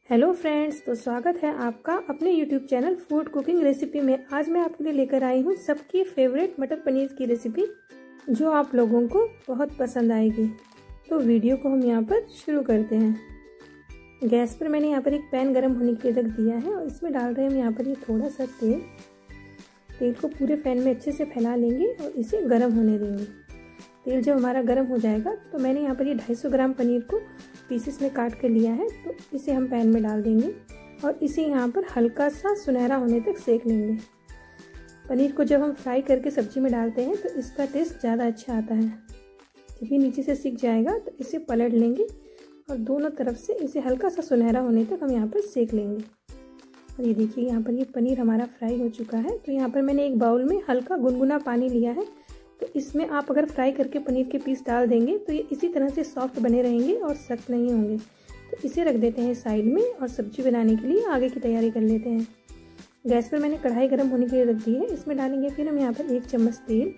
Hello friends, तो स्वागत है आपका अपने YouTube channel food cooking recipe में। आज मैं आपके लिए लेकर आई हूँ सबकी फेवरेट मटर पनीर की रेसिपी जो आप लोगों को बहुत पसंद आएगी। तो वीडियो को हम यहाँ पर शुरू करते हैं। गैस पर मैंने यहाँ पर एक पैन गरम होने के लिए रख दिया है और इसमें डाल रहे हैं हम यहाँ पर ये थोड़ा सा तेल को पूरे पैन में अच्छे से फैला लेंगे और इसे गर्म होने देंगे। तेल जब हमारा गर्म हो जाएगा तो मैंने यहाँ पर ये 250 ग्राम पनीर को पीसेस में काट कर लिया है, तो इसे हम पैन में डाल देंगे और इसे यहाँ पर हल्का सा सुनहरा होने तक सेक लेंगे। पनीर को जब हम फ्राई करके सब्जी में डालते हैं तो इसका टेस्ट ज़्यादा अच्छा आता है। जब ये नीचे से सिक जाएगा तो इसे पलट लेंगे और दोनों तरफ से इसे हल्का सा सुनहरा होने तक हम यहाँ पर सेक लेंगे। और ये देखिए यहाँ पर ये पनीर हमारा फ्राई हो चुका है। तो यहाँ पर मैंने एक बाउल में हल्का गुनगुना पानी लिया है, तो इसमें आप अगर फ्राई करके पनीर के पीस डाल देंगे तो ये इसी तरह से सॉफ्ट बने रहेंगे और सख्त नहीं होंगे। तो इसे रख देते हैं साइड में और सब्जी बनाने के लिए आगे की तैयारी कर लेते हैं। गैस पर मैंने कढ़ाई गर्म होने के लिए रख दी है। इसमें डालेंगे फिर हम यहाँ पर 1 चम्मच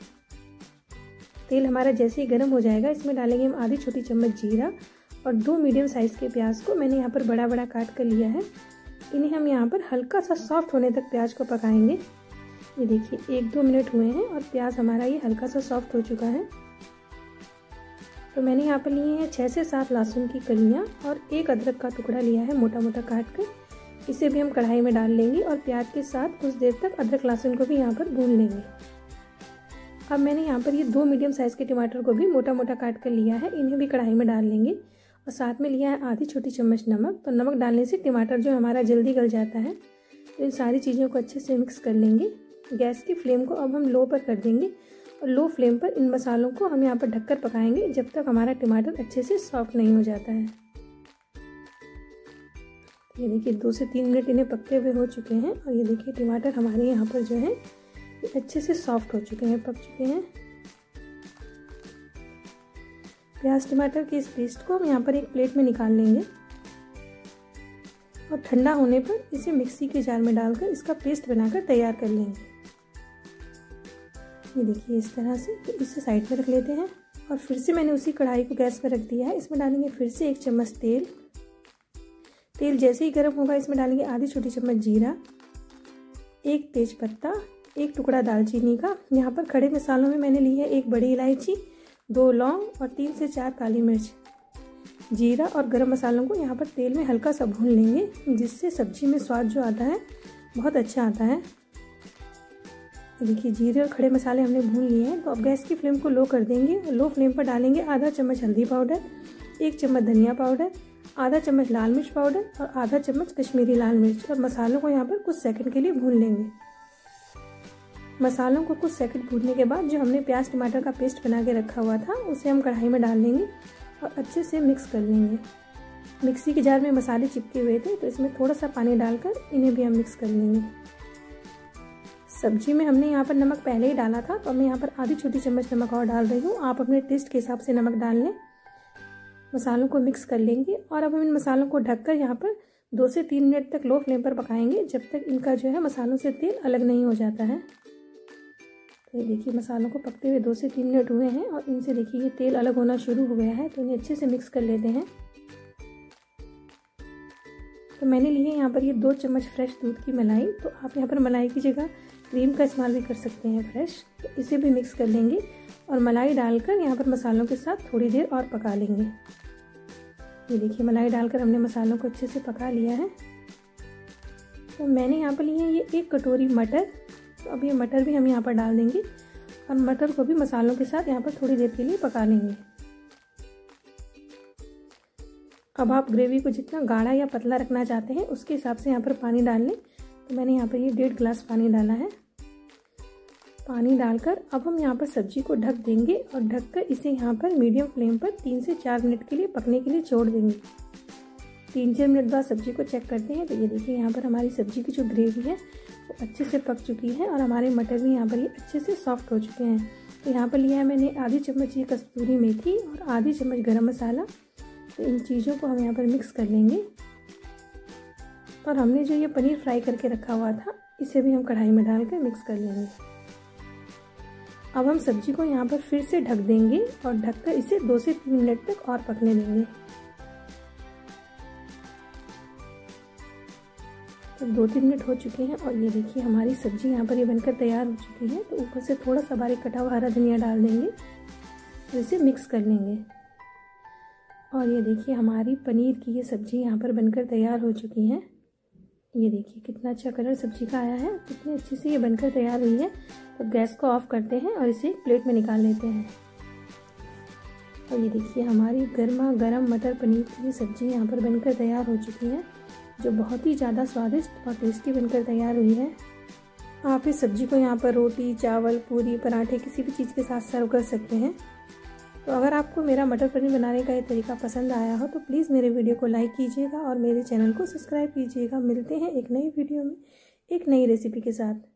तेल हमारा जैसे ही गर्म हो जाएगा इसमें डालेंगे हम आधी छोटी चम्मच जीरा और 2 मीडियम साइज़ के प्याज को मैंने यहाँ पर बड़ा बड़ा काट कर लिया है। इन्हें हम यहाँ पर हल्का सा सॉफ्ट होने तक प्याज को पकाएंगे। ये देखिए 1-2 मिनट हुए हैं और प्याज हमारा ये हल्का सा सॉफ्ट हो चुका है। तो मैंने यहाँ पर लिए हैं 6 से 7 लहसुन की कलियाँ और 1 अदरक का टुकड़ा लिया है मोटा मोटा काट कर। इसे भी हम कढ़ाई में डाल लेंगे और प्याज के साथ कुछ देर तक अदरक लहसुन को भी यहाँ पर भून लेंगे। अब मैंने यहाँ पर ये 2 मीडियम साइज़ के टमाटर को भी मोटा मोटा काट कर लिया है, इन्हें भी कढ़ाई में डाल लेंगे और साथ में लिया है आधी छोटी चम्मच नमक। तो नमक डालने से टमाटर जो हमारा जल्दी गल जाता है। तो इन सारी चीज़ों को अच्छे से मिक्स कर लेंगे। गैस की फ्लेम को अब हम लो पर कर देंगे और लो फ्लेम पर इन मसालों को हम यहाँ पर ढककर पकाएंगे जब तक हमारा टमाटर अच्छे से सॉफ्ट नहीं हो जाता है। ये देखिए 2 से 3 मिनट इन्हें पकते हुए हो चुके हैं और ये देखिए टमाटर हमारे यहाँ पर जो है ये अच्छे से सॉफ्ट हो चुके हैं, पक चुके हैं। प्याज टमाटर के इस पेस्ट को हम यहाँ पर एक प्लेट में निकाल लेंगे और ठंडा होने पर इसे मिक्सी के जार में डालकर इसका पेस्ट बनाकर तैयार कर लेंगे। ये देखिए इस तरह से। तो इसे साइड में रख लेते हैं और फिर से मैंने उसी कढ़ाई को गैस पर रख दिया है। इसमें डालेंगे फिर से 1 चम्मच तेल जैसे ही गर्म होगा इसमें डालेंगे आधी छोटी चम्मच जीरा, 1 तेज पत्ता, 1 टुकड़ा दालचीनी का। यहाँ पर खड़े मसालों में मैंने ली है 1 बड़ी इलायची, 2 लौंग और 3 से 4 काली मिर्च। जीरा और गरम मसालों को यहाँ पर तेल में हल्का सा भून लेंगे, जिससे सब्जी में स्वाद जो आता है बहुत अच्छा आता है। देखिए जीरे और खड़े मसाले हमने भून लिए हैं। तो अब गैस की फ्लेम को लो कर देंगे और लो फ्लेम पर डालेंगे आधा चम्मच हल्दी पाउडर, 1 चम्मच धनिया पाउडर, आधा चम्मच लाल मिर्च पाउडर और आधा चम्मच कश्मीरी लाल मिर्च। और मसालों को यहाँ पर कुछ सेकंड के लिए भून लेंगे। मसालों को कुछ सेकंड भूनने के बाद जो हमने प्याज टमाटर का पेस्ट बना के रखा हुआ था उसे हम कढ़ाई में डाल लेंगे और अच्छे से मिक्स कर लेंगे। मिक्सी के जार में मसाले चिपके हुए थे तो इसमें थोड़ा सा पानी डालकर इन्हें भी हम मिक्स कर लेंगे। सब्जी में हमने यहाँ पर नमक पहले ही डाला था, तो मैं यहाँ पर आधी छोटी चम्मच नमक और डाल रही हूँ। आप अपने टेस्ट के हिसाब से नमक डाल लें। मसालों को मिक्स कर लेंगे और अब हम इन मसालों को ढककर यहाँ पर 2 से 3 मिनट तक लो फ्लेम पर पकाएंगे जब तक इनका जो है मसालों से तेल अलग नहीं हो जाता है। तो ये देखिए मसालों को पकते हुए 2 से 3 मिनट हुए हैं और इनसे देखिए ये तेल अलग होना शुरू हो गया है। तो इन्हें अच्छे से मिक्स कर लेते हैं। तो मैंने लिए यहाँ पर ये 2 चम्मच फ्रेश दूध की मलाई। तो आप यहाँ पर मलाई की जगह क्रीम का इस्तेमाल भी कर सकते हैं फ्रेश। तो इसे भी मिक्स कर लेंगे और मलाई डालकर यहाँ पर मसालों के साथ थोड़ी देर और पका लेंगे। ये देखिए मलाई डालकर हमने मसालों को अच्छे से पका लिया है। तो मैंने यहाँ पर लिए हैं ये 1 कटोरी मटर। तो अब ये मटर भी हम यहाँ पर डाल देंगे और मटर को भी मसालों के साथ यहाँ पर थोड़ी देर के लिए पका लेंगे। अब आप ग्रेवी को जितना गाढ़ा या पतला रखना चाहते हैं उसके हिसाब से यहाँ पर पानी डाल लें। तो मैंने यहाँ पर ये 1.5 गिलास पानी डाला है। पानी डालकर अब हम यहाँ पर सब्जी को ढक देंगे और ढककर इसे यहाँ पर मीडियम फ्लेम पर 3 से 4 मिनट के लिए पकने के लिए छोड़ देंगे। 3-4 मिनट बाद सब्जी को चेक करते हैं। तो ये देखिए यहाँ पर हमारी सब्जी की जो ग्रेवी है वो अच्छे से पक चुकी है और हमारे मटर भी यहाँ पर ये अच्छे से सॉफ्ट हो चुके हैं। तो यहाँ पर लिया है मैंने आधी चम्मच ये कस्तूरी मेथी और आधी चम्मच गरम मसाला। तो इन चीज़ों को हम यहाँ पर मिक्स कर लेंगे और हमने जो ये पनीर फ्राई करके रखा हुआ था इसे भी हम कढ़ाई में डालकर मिक्स कर लेंगे। अब हम सब्जी को यहाँ पर फिर से ढक देंगे और ढककर इसे 2 से 3 मिनट तक और पकने देंगे। तो 2-3 मिनट हो चुके हैं और ये देखिए हमारी सब्ज़ी यहाँ पर ये बनकर तैयार हो चुकी है। तो ऊपर से थोड़ा सा बारीक कटा हुआ हरा धनिया डाल देंगे और इसे मिक्स कर लेंगे। और ये देखिए हमारी पनीर की ये सब्ज़ी यहाँ पर बनकर तैयार हो चुकी है। ये देखिए कितना अच्छा कलर सब्ज़ी का आया है, कितनी अच्छी से ये बनकर तैयार हुई है। तो गैस को ऑफ करते हैं और इसे प्लेट में निकाल लेते हैं। और ये देखिए हमारी गर्मा गर्म मटर पनीर की सब्ज़ी यहाँ पर बनकर तैयार हो चुकी है, जो बहुत ही ज़्यादा स्वादिष्ट और टेस्टी बनकर तैयार हुई है। आप इस सब्ज़ी को यहाँ पर रोटी, चावल, पूरी, पराठे किसी भी चीज़ के साथ सर्व कर सकते हैं। तो अगर आपको मेरा मटर पनीर बनाने का ये तरीका पसंद आया हो तो प्लीज़ मेरे वीडियो को लाइक कीजिएगा और मेरे चैनल को सब्सक्राइब कीजिएगा। मिलते हैं एक नई वीडियो में एक नई रेसिपी के साथ।